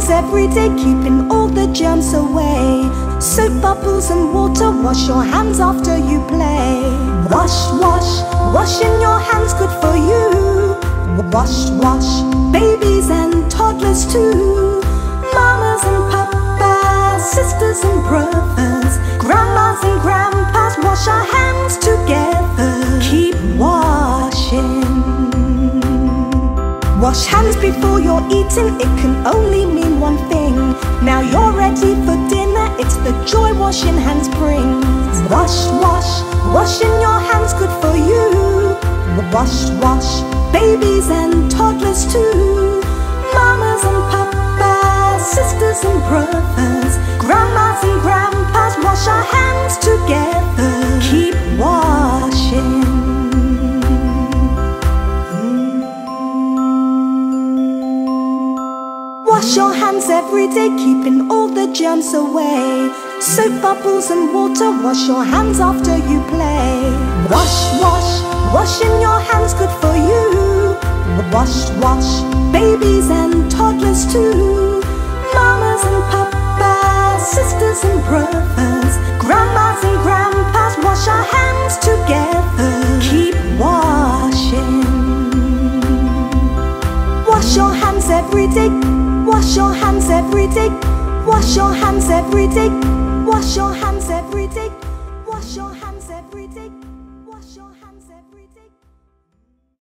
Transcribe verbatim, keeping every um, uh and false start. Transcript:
hands every day, keeping all the germs away. Soap bubbles and water, wash your hands after you play. Wash, wash, washing your hands good for you. Wash, wash, babies and toddlers too. Mamas and papas, sisters and brothers, grandmas and grandpas, wash our hands together. Keep washing. Wash hands before you're eating, it can only mean one thing. Now you're ready for dinner, it's the joy washing hands brings. Wash, wash, washing your hands good for you. Wash, wash, babies and toddlers too. Mamas and papas, sisters and brothers, grandmas and grandpas, wash our hands together. Keep washing. Wash your hands every day, keeping all the germs away. Soap bubbles and water, wash your hands after you play. Wash, wash, washing your hands good for you. Wash, wash, babies and toddlers too. Mamas and papas, sisters and brothers, grandmas and grandpas, wash our hands together. Keep washing. Wash your hands every day. Wash your hands every day. Wash your hands every day. Wash your hands every day.